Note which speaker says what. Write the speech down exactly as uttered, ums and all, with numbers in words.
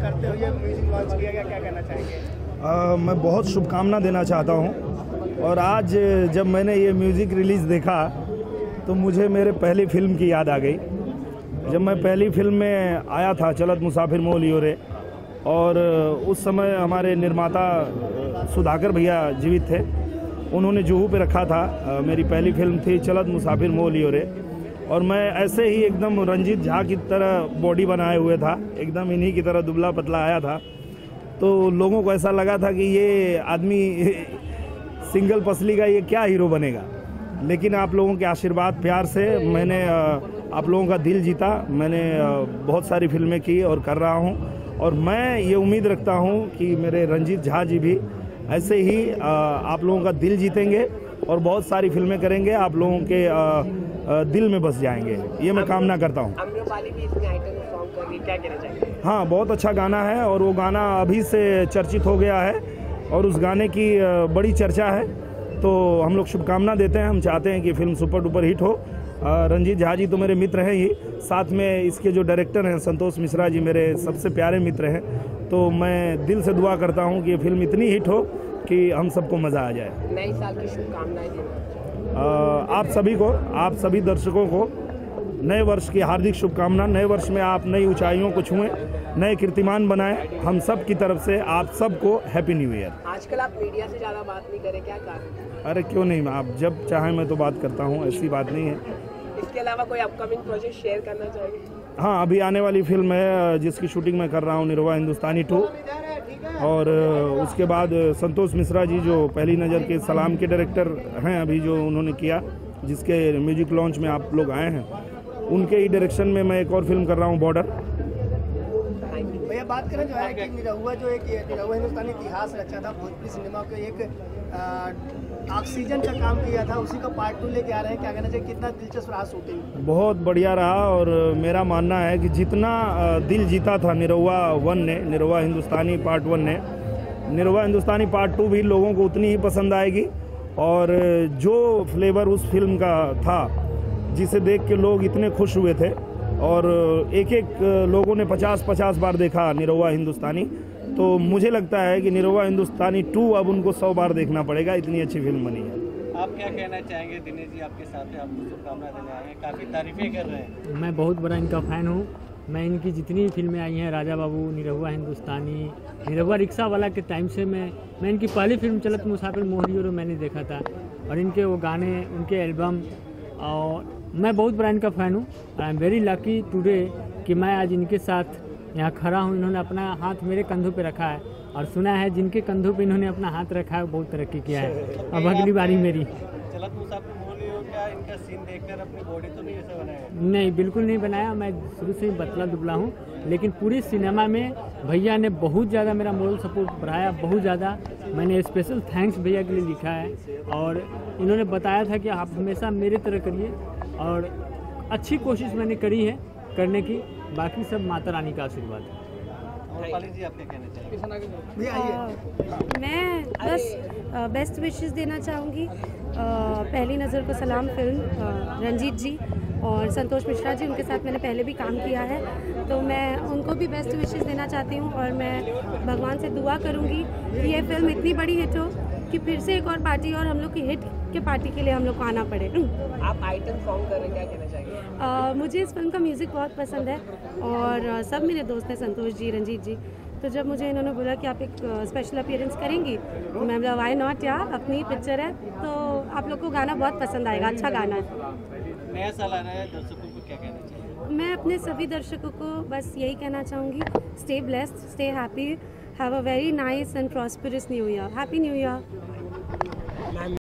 Speaker 1: करते हुए music launch किया गया, क्या कहना चाहेंगे?
Speaker 2: आ, मैं बहुत शुभकामना देना चाहता हूँ। और आज जब मैंने ये म्यूज़िक रिलीज़ देखा तो मुझे मेरे पहली फिल्म की याद आ गई। जब मैं पहली फिल्म में आया था, चलत मुसाफिर मोह लियो रे, और उस समय हमारे निर्माता सुधाकर भैया जीवित थे। उन्होंने जुहू पे रखा था। मेरी पहली फिल्म थी चलत मुसाफिर मोह लियो रे, और मैं ऐसे ही एकदम रंजीत झा की तरह बॉडी बनाए हुए था, एकदम इन्हीं की तरह दुबला पतला आया था। तो लोगों को ऐसा लगा था कि ये आदमी सिंगल पसली का ये क्या हीरो बनेगा। लेकिन आप लोगों के आशीर्वाद प्यार से मैंने आप लोगों का दिल जीता। मैंने बहुत सारी फिल्में की और कर रहा हूँ, और मैं ये उम्मीद रखता हूँ कि मेरे रंजीत झा जी भी ऐसे ही आप लोगों का दिल जीतेंगे और बहुत सारी फिल्में करेंगे, आप लोगों के दिल में बस जाएंगे, ये मैं कामना करता हूँ। हाँ, बहुत अच्छा गाना है, और वो गाना अभी से चर्चित हो गया है और उस गाने की बड़ी चर्चा है। तो हम लोग शुभकामना देते हैं, हम चाहते हैं कि फिल्म सुपर डुपर हिट हो। रंजीत झा जी तो मेरे मित्र हैं ही, साथ में इसके जो डायरेक्टर हैं संतोष मिश्रा जी मेरे सबसे प्यारे मित्र हैं। तो मैं दिल से दुआ करता हूं कि ये फिल्म इतनी हिट हो कि हम सबको मज़ा आ जाए।
Speaker 1: नए साल की शुभकामनाएं देना
Speaker 2: आप सभी को, आप सभी दर्शकों को नए वर्ष की हार्दिक शुभकामना। नए वर्ष में आप नई ऊंचाइयों को छुएं, नए कीर्तिमान बनाएं। हम सब की तरफ से आप सबको हैप्पी न्यू ईयर।
Speaker 1: आजकल आप मीडिया से ज़्यादा बात नहीं करें, क्या कारण?
Speaker 2: अरे क्यों नहीं, आप जब चाहें मैं तो बात करता हूँ, ऐसी बात नहीं है।
Speaker 1: इसके अलावा कोई अपकमिंग प्रोजेक्ट शेयर करना चाहिए?
Speaker 2: हाँ, अभी आने वाली फिल्म है जिसकी शूटिंग मैं कर रहा हूँ, निरहुआ हिंदुस्तानी टू। और उसके बाद संतोष मिश्रा जी जो पहली नज़र के सलाम के डायरेक्टर हैं, अभी जो उन्होंने किया, जिसके म्यूजिक लॉन्च में आप लोग आए हैं, उनके ही डायरेक्शन में मैं एक और फिल्म कर रहा हूँ, बॉर्डर।
Speaker 1: भैया बात करें जो है कि निरहुआ जो एक निरहुआ हिंदुस्तानी इतिहास रचा था, भोजपुरी सिनेमा को एक ऑक्सीजन का काम किया था, उसी का पार्ट टू लेके आ रहे हैं, क्या कहना चाहिए? कितना दिलचस्प रहा शूटिंग?
Speaker 2: बहुत बढ़िया रहा, और मेरा मानना है कि जितना दिल जीता था निरहुआ वन ने, निरहुआ हिंदुस्तानी पार्ट वन ने, निरहुआ हिंदुस्तानी पार्ट टू भी लोगों को उतनी ही पसंद आएगी। और जो फ्लेवर उस फिल्म का था, जिसे देख के लोग इतने खुश हुए थे, और एक एक लोगों ने पचास पचास बार देखा निरहुआ हिंदुस्तानी, तो मुझे लगता है कि निरहुआ हिंदुस्तानी टू अब उनको सौ बार देखना पड़ेगा, इतनी अच्छी फिल्म बनी है।
Speaker 3: आप क्या कहना चाहेंगे? दिनेश जी आपके साथ हैं, आपको शुभकामनाएं देने आए हैं, काफ़ी तारीफें कर रहे हैं।
Speaker 4: मैं बहुत बड़ा इनका फ़ैन हूँ। मैं इनकी जितनी भी फिल्में आई हैं, राजा बाबू, निरहुआ हिंदुस्तानी, निरहुआ रिक्शा वाला के टाइम से मैं मैं इनकी पहली फिल्म चलत मुसाफिर मोह लियो रे मैंने देखा था, और इनके वो गाने, उनके एल्बम, और मैं बहुत बड़ा इनका फ़ैन हूँ। I am very lucky today कि मैं आज इनके साथ यहाँ खड़ा हूँ। इन्होंने अपना हाथ मेरे कंधों पे रखा है, और सुना है जिनके कंधों पे इन्होंने अपना हाथ रखा है वो बहुत तरक्की किया है। अब अगली बारी मेरी।
Speaker 3: चलत मुसाफिर मोह लियो, क्या इनका सीन देखकर अपनी बॉडी तो नहीं ऐसा बनाया?
Speaker 4: नहीं, बिल्कुल नहीं बनाया। मैं शुरू से ही पतला दुबला हूँ, लेकिन पूरी सिनेमा में भैया ने बहुत ज़्यादा मेरा मोरल सपोर्ट बढ़ाया, बहुत ज़्यादा। मैंने स्पेशल थैंक्स भैया के लिए लिखा है, और इन्होंने बताया था कि आप हमेशा मेरे तरह करिए, और अच्छी कोशिश मैंने करी है करने की। बाकी सब माता रानी का आशीर्वाद है।
Speaker 3: जी आप क्या कहना चाहेंगे?
Speaker 5: मैं बस बेस्ट विशेस देना चाहूँगी। पहली नज़र को सलाम फिल्म, रंजीत जी और संतोष मिश्रा जी, उनके साथ मैंने पहले भी काम किया है, तो मैं उनको भी बेस्ट विशेस देना चाहती हूँ। और मैं भगवान से दुआ करूँगी कि ये फिल्म इतनी बड़ी हिट हो कि फिर से एक और पार्टी, और हम लोग की हिट के पार्टी के लिए हम लोग को आना पड़े।
Speaker 1: आप आइटम सॉन्ग कर रहे हैं, क्या कहना चाहिए?
Speaker 5: आ, मुझे इस फिल्म का म्यूज़िक बहुत पसंद है, और सब मेरे दोस्त हैं, संतोष जी, रंजीत जी। तो जब मुझे इन्होंने बोला कि आप एक स्पेशल अपीयरेंस करेंगी, तो मैं बोला व्हाई नॉट यार, अपनी पिक्चर है, तो आप लोग को गाना बहुत पसंद आएगा, अच्छा गाना है।
Speaker 3: नया साल आ रहा है, दर्शकों को क्या कहना चाहिए?
Speaker 5: मैं अपने सभी दर्शकों को बस यही कहना चाहूँगी, stay blessed, stay happy, have a very nice and prosperous new year, happy new year.